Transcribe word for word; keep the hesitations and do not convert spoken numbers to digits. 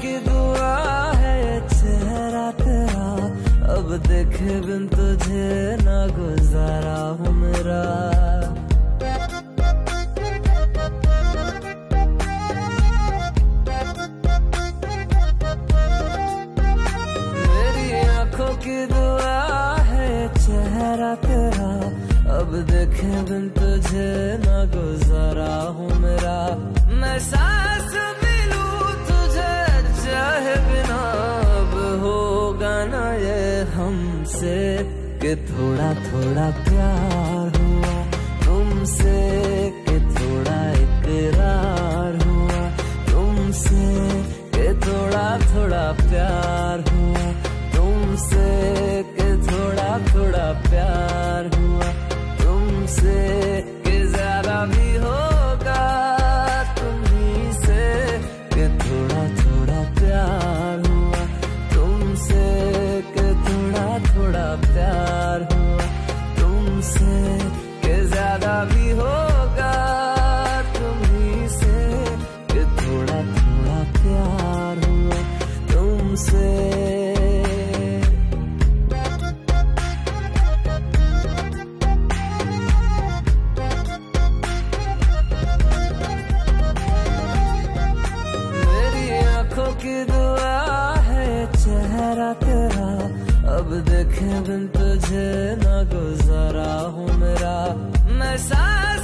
की दुआ है ये चेहरा तेरा, अब देखे बिन तुझे ना गुजारा हूँ मेरा। मेरी आंखों की दुआ है ये चेहरा तेरा, अब देखे बिन तुझे ना गुजारा हूँ मेरा। मैं सांस भी लूं तुझे चाहे बिना, अब होगा ना ये हमसे कि थोड़ा थोड़ा प्यार हुआ तुमसे, कि थोड़ा इकरार हुआ तुमसे, कि थोड़ा थोड़ा प्यार हुआ तुमसे, कि थोड़ा थोड़ा प्यार हुआ तुमसे, कि ज्यादा भी होगा तुम्ही से, कि थोड़ा थोड़ा प्यार हुआ तुमसे, कि थोड़ा थोड़ा प्यार हुआ तुमसे, कि ज्यादा भी होगा तुम्ही से, कि थोड़ा थोड़ा प्यार हुआ तुमसे। की दुआ है चेहरा तेरा, अब देखे बिन तुझे ना गुजारा हूँ मेरा। मैं